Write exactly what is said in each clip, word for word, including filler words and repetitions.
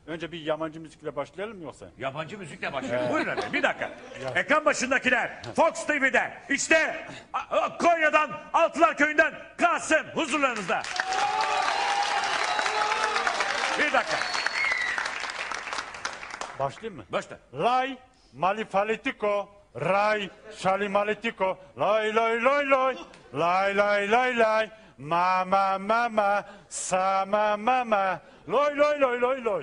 Önce bir yabancı müzikle başlayalım mı yoksa? Yabancı müzikle başlayalım. Buyurun efendim bir dakika. Ekran başındakiler Fox T V'de işte a- a- Konya'dan Altılar Köyü'nden Kasım huzurlarınızda. Bir dakika. Başlayayım mı? Başla. Lay malifalitiko, ray şalimaletiko, lay lay lay lay, lay lay lay lay, ma ma ma ma, sa ma ma ma, lay lay lay lay lay.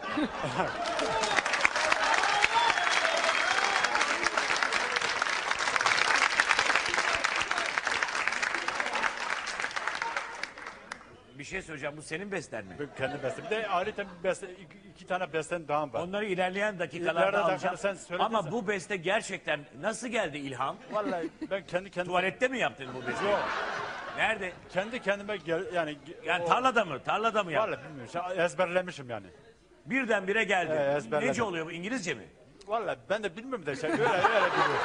Bir şey söyleyeceğim, bu senin besten mi? Ben kendi bestem. Bir de ayrıca bir beste, iki, iki tane bestem daha var. Onları ilerleyen dakikalarda İleride alacağım. dakikada sen söyledin Ama sen. bu beste gerçekten nasıl geldi ilham? Vallahi ben kendi kendime... Tuvalette mi yaptın bu besteyi? Yok. Nerede? Kendi kendime gel, yani... Yani o- tarlada mı? Tarlada mı yaptın? Vallahi bilmiyorum. Şey, ezberlemişim yani. Birdenbire geldi. Ee, ezberledim. Nece oluyor bu? İngilizce mi? Vallahi ben de bilmiyorum da şey öyle öyle biliyorum.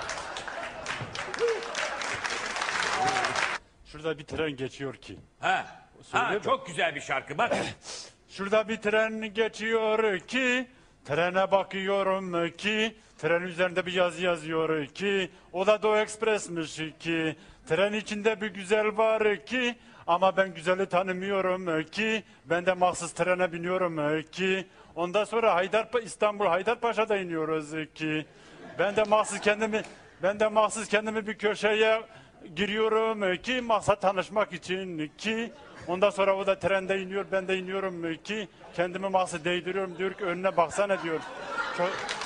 Şurada bir tren geçiyor ki. Ha. Ha, Söyle de. çok güzel bir şarkı. Bak. Şurada bir tren geçiyor ki. Trene bakıyorum ki. Tren üzerinde bir yazı yazıyor ki. O da Doğu Ekspres'miş ki. Tren içinde bir güzel var ki. Ama ben güzeli tanımıyorum ki. Ben de mahsus trene biniyorum ki. Ondan sonra Haydar İstanbul Haydarpaşa'da iniyoruz ki. Ben de mahsus kendimi ben de mahsus kendimi bir köşeye giriyorum ki maksat tanışmak için ki. Ondan sonra o da trende iniyor, ben de iniyorum ki kendimi mahsus değdiriyorum, diyor ki önüne baksana diyor. Çok,